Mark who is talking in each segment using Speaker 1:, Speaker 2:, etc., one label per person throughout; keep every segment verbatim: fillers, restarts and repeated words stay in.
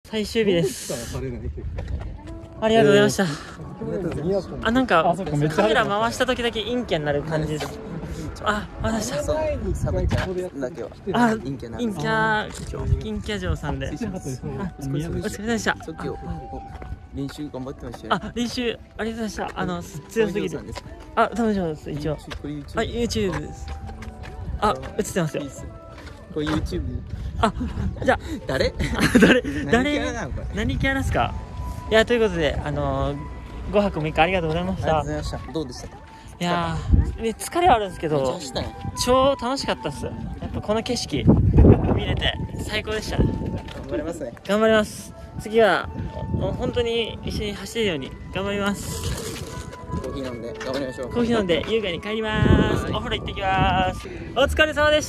Speaker 1: 最終日です。ありがとうございました。あ、なんかカメラ回した時だけ陰キャになる感じです。あ、まだした。
Speaker 2: サブキャだけは。
Speaker 1: あ、陰キャ、陰キャ、陰キャ嬢さんで。お疲れ様でした。
Speaker 2: 練習頑張ってましたよ。
Speaker 1: あ、練習ありがとうございました。あの強すぎる。あ、多分そうです。一応。あ、YouTube です。あ、映ってますよ。
Speaker 2: これ YouTube。
Speaker 1: あ、じゃあ
Speaker 2: 誰？
Speaker 1: 誰誰何キャラですか？いや、ということで、あのごはくみっかありがとうございました。
Speaker 2: ありがとうございました。どうでしたか？
Speaker 1: いやー、疲れはあるんですけど、超楽しかったっす。やっぱこの景色見れて最高でした。
Speaker 2: 頑張りますね。
Speaker 1: 頑張ります。次は本当に一緒に走れるように頑張ります。
Speaker 2: コーヒー飲んで頑張りましょう。
Speaker 1: コーヒー飲んで優雅に帰ります。お風呂行ってきます。お疲れ様でした。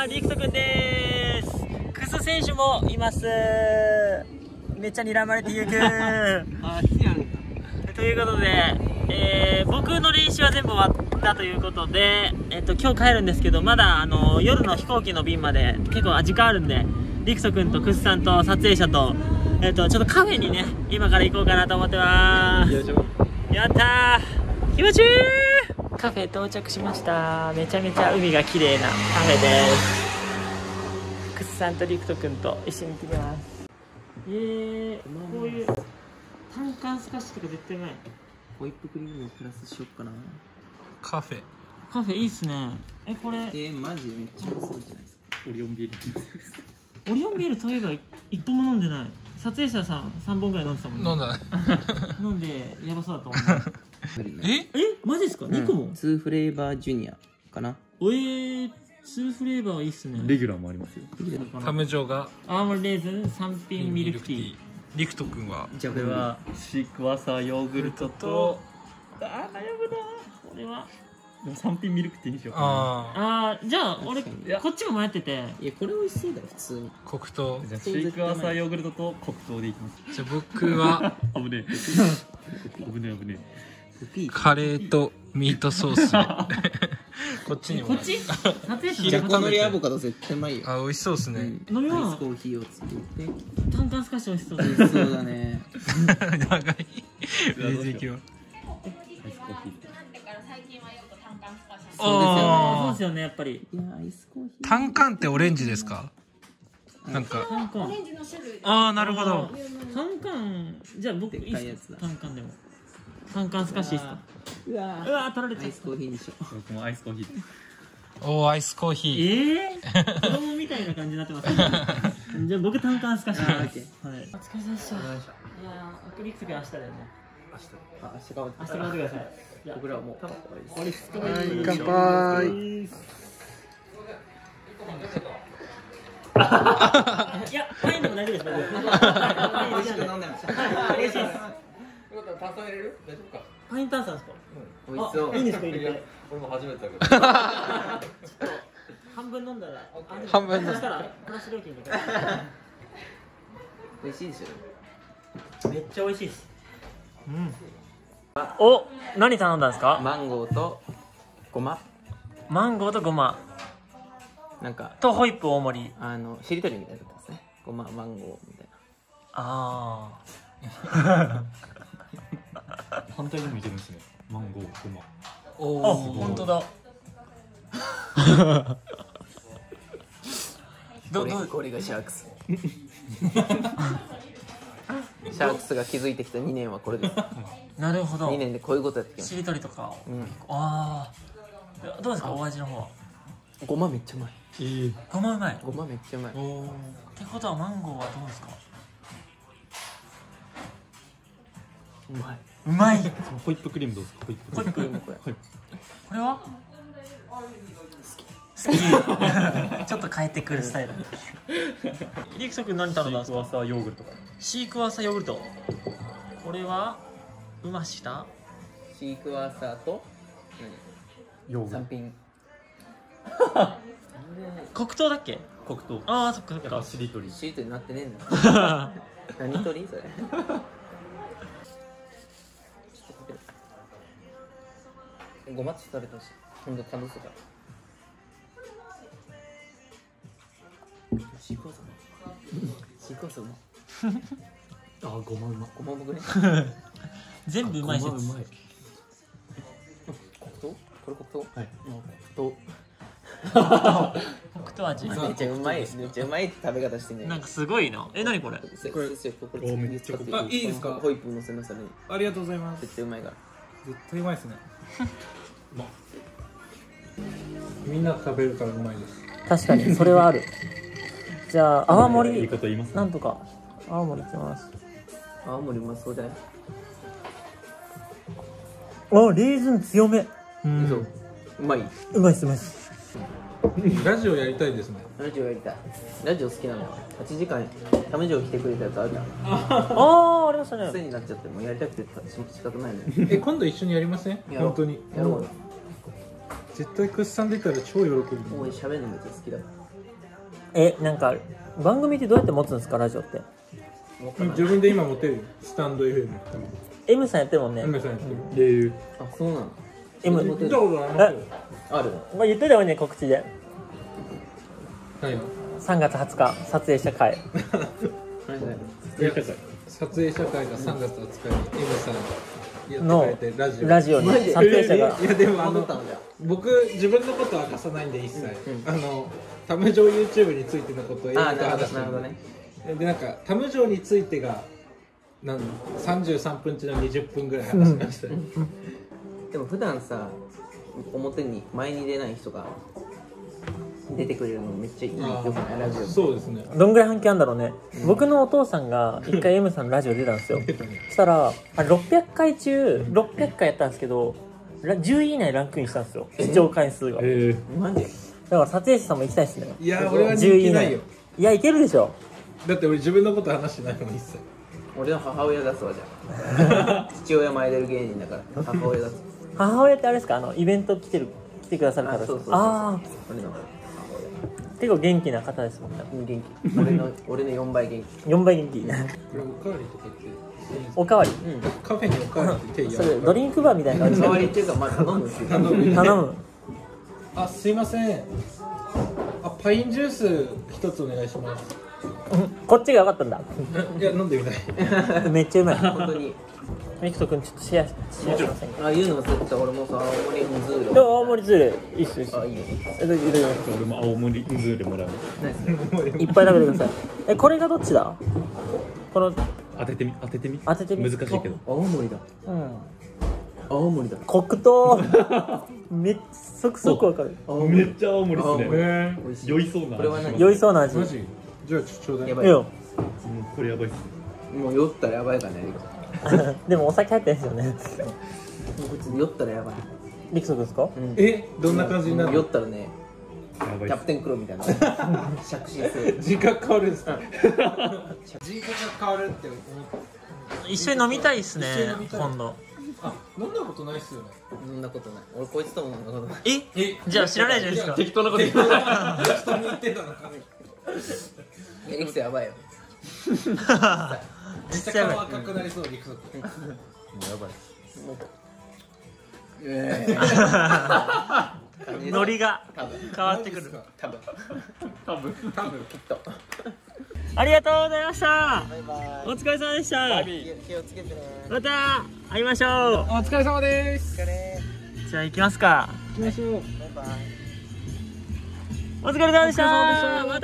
Speaker 1: リクトくんです。クス選手もいます。めっちゃ睨まれてゆうくん。あ、ということで、えー、僕の練習は全部終わったということで、えっと今日帰るんですけど、まだあの夜の飛行機の便まで結構時間あるんで、リクトくんとクスさんと撮影者と、えっとちょっとカフェにね今から行こうかなと思ってます。やったー、気持ちいい。カフェ到着しました。めちゃめちゃ海が綺麗なカフェです。クスさんとリクトくんと一緒に行ってきます。えー、こういう単管スカッシュとか絶対うまい。
Speaker 2: ホイップクリームをプラスしよっかな。
Speaker 3: カフェ
Speaker 1: カフェいいっすね。え、これ
Speaker 2: えー、マジめっちゃそうじゃないですか。オリオンビール
Speaker 1: オリオンビールといえば一本も飲んでない。撮影者さんさんぼんぐらい飲んでたもんね。
Speaker 3: 飲んだね
Speaker 1: 飲んでやばそうだと思う。
Speaker 3: え
Speaker 1: え、マジですか？にこも？
Speaker 2: ツーフレーバージュニアかな。
Speaker 1: おえー、ツーフレーバーはいいっすね。
Speaker 4: レギュラーもありますよ。
Speaker 3: タムジョが
Speaker 1: アーモンドレーズンさん品ミルクティー。
Speaker 3: リクト君は
Speaker 2: じゃあ
Speaker 4: これはシークワーサーヨーグルトと、
Speaker 1: あー、悩むな。これは
Speaker 4: でもさん品ミルクティーにしようかな。
Speaker 3: あ
Speaker 1: あー、じゃあ俺こっちも迷ってて、
Speaker 2: いやこれ美味しそうだよ普通に。
Speaker 3: あ黒糖。
Speaker 4: じゃあシークワーサーヨーグルトと黒糖でいきます。
Speaker 3: じゃあ僕は
Speaker 4: 危ねえ危ねえ危ね
Speaker 3: カレーとミートソースこっちにも
Speaker 1: こっち撮影者
Speaker 2: ジャコノリアボカド絶対うまいよ。
Speaker 3: あ、美味しそうですね。
Speaker 1: 飲み物
Speaker 2: アイスコーヒーをつけて。
Speaker 1: 単管スカッシュ美味しそうだ。
Speaker 2: 美味しそうだね。
Speaker 3: 長い全然いけます。
Speaker 4: アイスコーヒー。
Speaker 1: そう
Speaker 3: あ
Speaker 1: ですよね、やっぱり。
Speaker 2: いやアイスコーヒー。
Speaker 3: あ、タンカンってオレンジですか？なんか
Speaker 1: 単管。
Speaker 3: ああ、なるほど。
Speaker 1: 単管、じゃあ僕いいっすか？単管でも。単管スカッシュいいっすか？
Speaker 2: うわ
Speaker 1: うわー、取られちゃう。
Speaker 2: アイスコーヒーにしよう。
Speaker 4: 僕もアイスコーヒー。
Speaker 3: おー、アイスコーヒー。
Speaker 1: ええー、子供みたいな感じになってますね。じゃあ僕単管スカッシュ。はい。お疲れ様でした。いやー、リクト君明日だよね。
Speaker 2: 明日。あ、明日頑張って。
Speaker 1: 明日頑張ってください。
Speaker 2: 僕らはもう終わりです。
Speaker 1: 終わりです。
Speaker 3: 乾杯。
Speaker 1: いや、パインでも大丈夫です。僕。
Speaker 2: 美味しく飲んでました。
Speaker 1: はい、嬉しいです。
Speaker 5: 炭酸入れる？大丈夫か？
Speaker 1: パイン炭酸ですか？
Speaker 2: 美味しそう。
Speaker 1: いいんですか入れて？
Speaker 5: 俺も初めてだけど。
Speaker 1: 半分飲んだら。
Speaker 3: 半分飲んだら
Speaker 1: そしたらプラス料金が。
Speaker 2: 美味しいでし
Speaker 1: めっちゃ美味しいです。うん。お、何頼んだんです
Speaker 2: ょ。
Speaker 1: か？
Speaker 2: マンゴーとごま。
Speaker 1: マンゴーとごま
Speaker 2: なんか
Speaker 1: とホイップ大盛り。
Speaker 2: あのしりとりみたいなことですね。ごまマンゴーみたいな。
Speaker 1: あ
Speaker 4: 反対にもいけるんですね。マンゴーごま。
Speaker 1: あ。あ、
Speaker 3: おお、
Speaker 1: 本当だ。どど
Speaker 2: これがシャークス。シャークスが築いてきたにねんはこれです。
Speaker 1: なるほど。
Speaker 2: にねんでこういうことやってきまし
Speaker 1: しりとりとか。
Speaker 2: た。うん。
Speaker 1: ああ。どうですかお味の方は？
Speaker 2: ごまめっちゃうまい。
Speaker 4: ええ。
Speaker 1: ごまうまい。っ
Speaker 2: ごまめっちゃうまい。
Speaker 3: おー。
Speaker 1: てことはマンゴーはどうですか？
Speaker 2: うまい。
Speaker 1: うまい。
Speaker 4: ホイップクリームどうですか？ホイップクリーム。
Speaker 2: これもこれ。
Speaker 1: これは？好き。ちょっと変えてくるスタイル。リクト君何頼んだんですか？
Speaker 4: シークワーサーヨーグルト。
Speaker 1: シークワーサーヨーグルト。これはうました？
Speaker 2: シークワーサーと
Speaker 4: ヨーグルト。
Speaker 2: 三品。
Speaker 1: 黒糖だっけ？
Speaker 4: 黒糖。
Speaker 1: ああ、そっかそっ
Speaker 4: やっぱ
Speaker 1: か。
Speaker 4: しりとり。
Speaker 2: シートになってねえんだ。何取りそれ。ごまち食べてほしい。ほんと感動するから。シークワーサー。シークワーサーうまい。
Speaker 4: あごまうま
Speaker 2: ごま僕ね。
Speaker 1: 全部うまいし
Speaker 4: ごまうまい
Speaker 2: 黒糖？これ黒糖？
Speaker 4: はい。
Speaker 2: 黒
Speaker 1: 北斗味
Speaker 2: 糖。めっちゃうまい。めっちゃうまい食べ方してんね。
Speaker 1: なんかすごいな。え、何これ？
Speaker 2: これこれ
Speaker 4: おめっちゃ
Speaker 2: あ、いいですか？ホイップ乗せなさい。
Speaker 6: ありがとうございます。
Speaker 2: 絶対うまいから。
Speaker 6: 絶対うまいですね。
Speaker 4: みんな食べるからうまいです。
Speaker 1: 確かにそれはある。じゃあ泡盛
Speaker 4: いいこと言いますね。
Speaker 1: なんとか泡盛いきます。
Speaker 2: 青森うまそうじゃない？
Speaker 1: あ、レーズン強め。
Speaker 2: そう。うまい。
Speaker 1: うまいっす、うまいっす。
Speaker 4: ラジオやりたいですね。
Speaker 2: ラジオやりたい。ラジオ好きなのよ。はちじかんため城来てくれたやつあるじゃん。
Speaker 1: ああ、ありましたね。
Speaker 2: 癖になっちゃってもうやりたくて仕方ないのよ。
Speaker 4: え、今度一緒にやりません？
Speaker 2: やろう
Speaker 4: 本当に。
Speaker 2: やろうよ。
Speaker 4: 絶対クッさん出たら超喜ぶ。
Speaker 2: もう喋るのめっちゃ好きだか
Speaker 1: え、なんか番組ってどうやって持つんですか、ラジオって。
Speaker 2: ら。わかんない
Speaker 4: 自分で今持てるよ。スタンド エフエム。
Speaker 1: M さんやってるもんね。
Speaker 4: 梅さんやってる。
Speaker 2: あ、そうなの。
Speaker 1: M
Speaker 2: 持てる
Speaker 4: 見たことありますよ。
Speaker 2: ある。
Speaker 1: まあ言ってたよね、告知で。
Speaker 4: はい。
Speaker 1: さんがつはつか撮影した回。
Speaker 2: 何何
Speaker 4: いや撮影者会がさんがつはつかに M さんや
Speaker 1: の
Speaker 4: ってくれてラジオ
Speaker 1: ラジオに
Speaker 2: マジで
Speaker 1: 撮影者が
Speaker 4: いやでもあの
Speaker 2: 戻ったのじゃ
Speaker 4: 僕自分のことは明かさないんで一切、
Speaker 2: うん
Speaker 4: あのタムジョー YouTube についてのことを
Speaker 2: あ。あ、
Speaker 4: と
Speaker 2: なるほど
Speaker 4: 話してる
Speaker 2: なるほどね。
Speaker 4: でなんかタムジョーについてがなんさんじゅうさんぷん中のにじゅっぷんぐらい話しましたね、
Speaker 2: でも普段さ、表に前に出ない人が出てくれるのめっちゃいいよくない？ラジオ。
Speaker 4: そうですね。
Speaker 1: どんぐらい反響あんだろうね。僕のお父さんが一回 M さんのラジオ出たんですよ。そしたらあれろっぴゃっかい中ろっぴゃっかいやったんですけど、らじゅうい以内ランクインしたんですよ、視聴回数が。だ
Speaker 4: え
Speaker 2: マジ？
Speaker 1: から撮影者さんも行きたいですね。
Speaker 4: いや俺は人
Speaker 1: じゅうい以内
Speaker 4: 気ないよ。
Speaker 1: いや、いけるでしょ。
Speaker 4: だって俺自分のこと話してないもん一切。
Speaker 2: 俺の母親出すわじゃん。父親前出る芸人だから母親出す。
Speaker 1: 母親ってあれですか、あのイベント来てる来てくださる方ですか。
Speaker 2: あそうそうそう
Speaker 1: ああ、
Speaker 2: 俺の母
Speaker 1: 結構元気な方ですもんね。
Speaker 2: 親。元気。俺の俺のよんばい元気。
Speaker 1: よんばい元気。
Speaker 4: これおかわりとかっていいんですか？
Speaker 1: おかわり。
Speaker 2: うん。
Speaker 4: カフェにおかわりって手
Speaker 1: それドリンクバーみたいな感じ
Speaker 2: 代わりっていうかまあ頼むっていう。
Speaker 4: 頼む
Speaker 1: 頼む。
Speaker 4: あ、すいません。あ、パインジュース一つお願いします。
Speaker 1: こっちが良かったんだ。
Speaker 4: いや、飲んでみたい。
Speaker 1: めっちゃうまい。
Speaker 2: 本当に。
Speaker 1: ミクト君ちょっとシェアシェアしませんか。
Speaker 2: あ、言うの忘れてた。俺もさ、青森のズール
Speaker 1: でも青森ズールいいっすいいっす。
Speaker 2: あ、いいよ。
Speaker 1: えどうぞどうぞ
Speaker 4: 俺も青森ズールもらう。
Speaker 1: いっぱい食べてください。え、これがどっちだ？この
Speaker 4: 当ててみ、当ててみ。
Speaker 1: 当ててみ。
Speaker 4: 難しいけど。
Speaker 2: 青森だ。
Speaker 1: うん。
Speaker 2: 青森だ。
Speaker 1: 黒糖。めっそくそくわかる。
Speaker 4: めっちゃ青森っす
Speaker 2: 青森
Speaker 4: ね。
Speaker 2: 美味しい。
Speaker 4: 酔いそうな味。
Speaker 2: これは何？
Speaker 1: 酔いそうな味。
Speaker 4: マジ？じゃあちょうだい。
Speaker 2: やばい。
Speaker 1: いいよ。
Speaker 4: うんこれやばいっす。
Speaker 2: もう酔ったらやばいからね。
Speaker 1: でもお酒入ってないですよね。
Speaker 2: もうこいつ酔ったらやばい。
Speaker 1: ミクト君ですか？
Speaker 2: うん
Speaker 4: え、どんな感じになるの？
Speaker 2: 酔ったらね、
Speaker 4: やばいっす。
Speaker 2: キャプテンクロみたいな。着信する。
Speaker 4: 人格変わるんですか？
Speaker 6: 人格が変わるって思っ
Speaker 1: 一緒に飲みたいっすね
Speaker 6: 一緒に飲みたい
Speaker 1: 今度。
Speaker 6: あ、飲んだことないっすよね。
Speaker 2: そんなことない。俺こいつとも飲んだことない。
Speaker 1: え？
Speaker 6: え、
Speaker 1: じゃあ知らないじゃないですか。
Speaker 4: 適当なこと言って
Speaker 6: 人に言ってたのか。
Speaker 2: エクセやばいよ。
Speaker 6: めっちゃ顔赤くなりそう、陸足。
Speaker 2: もうやばい。
Speaker 1: ノリが
Speaker 2: 多分
Speaker 1: 変わってくる。
Speaker 2: 多分
Speaker 6: 多分、多分。
Speaker 2: きっと。
Speaker 1: ありがとうございました。
Speaker 2: バイバイ。
Speaker 1: お疲れ様でした。
Speaker 2: 気をつけてね。
Speaker 1: また会いましょう。
Speaker 6: お疲れ様です。
Speaker 2: お疲れ。
Speaker 1: じゃあ行きますか。
Speaker 6: 行きましょう。
Speaker 2: バイバイ。
Speaker 1: お疲れ様でした。
Speaker 6: お疲れ様でした
Speaker 1: また。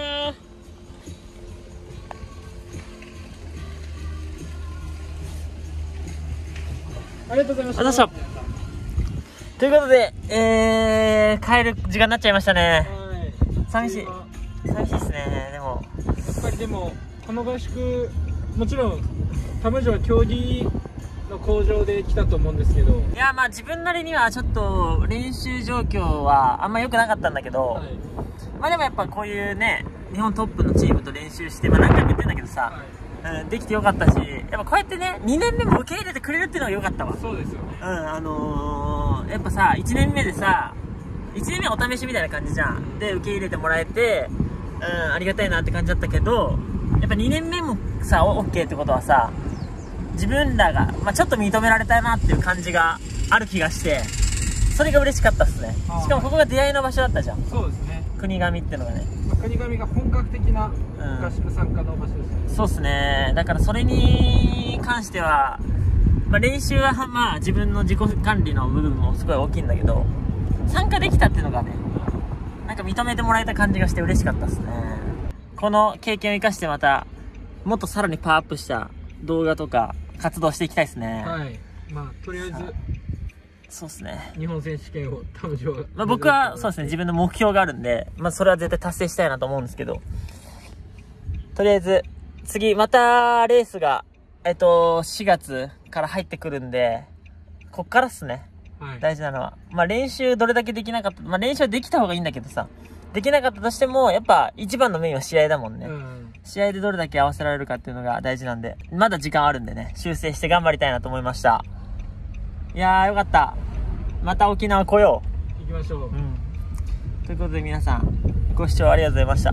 Speaker 6: ありがとうございまし
Speaker 1: ありがとうございました。ということで、えー、帰る時間になっちゃいましたね。
Speaker 6: はい。
Speaker 1: 寂しい。寂しいですね。でも。
Speaker 6: やっぱりでもこの合宿、もちろんタムジョは競技の向上で来たと思うんですけど、
Speaker 1: いや、まあ自分なりにはちょっと練習状況はあんま良くなかったんだけど、
Speaker 6: はい
Speaker 1: まあでもやっぱこういうね、日本トップのチームと練習して、まあ何回も言ってんだけどさ、うん、できてよかったし、やっぱこうやってね、にねんめも受け入れてくれるっていうのが良かったわ。
Speaker 6: そうですよね。
Speaker 1: うん、あのー、やっぱさ、いちねんめでさ、いちねんめはお試しみたいな感じじゃん。で、受け入れてもらえて、うん、ありがたいなって感じだったけど、やっぱにねんめもさ、オッケーってことはさ、自分らが、まあちょっと認められたなっていう感じがある気がして、それが嬉しかったっすね。しかもここが出会いの場所だったじゃん。
Speaker 6: そうですね。
Speaker 1: 国神ってのがね、
Speaker 6: まあ国神が本格的な
Speaker 1: うん
Speaker 6: 合宿参加の場所ですね。
Speaker 1: そうっすね。だからそれに関しては、まあ、練習はまあ自分の自己管理の部分もすごい大きいんだけど、参加できたっていうのがね、なんか認めてもらえた感じがして嬉しかったっすね。この経験を生かしてまたもっとさらにパワーアップした動画とか活動していきたいですね。
Speaker 6: はい。まあとりあえず
Speaker 1: そうっすね。
Speaker 6: 日本選手権をタムジョが。
Speaker 1: まあ、僕はそうですね、自分の目標があるんで、まあ、それは絶対達成したいなと思うんですけど、とりあえず次またレースがえっとしがつから入ってくるんで、こっからっすね。
Speaker 6: はい。
Speaker 1: 大事なのは、まあ、練習どれだけできなかった、まあ、練習はできた方がいいんだけどさ、できなかったとしてもやっぱ一番のメインは試合だもんね。
Speaker 6: うん。
Speaker 1: 試合でどれだけ合わせられるかっていうのが大事なんで、まだ時間あるんでね、修正して頑張りたいなと思いました。いやーよかった。また沖縄来よ
Speaker 6: 行きましょう。
Speaker 1: う。うん。ということで皆さんご視聴ありがとうございました。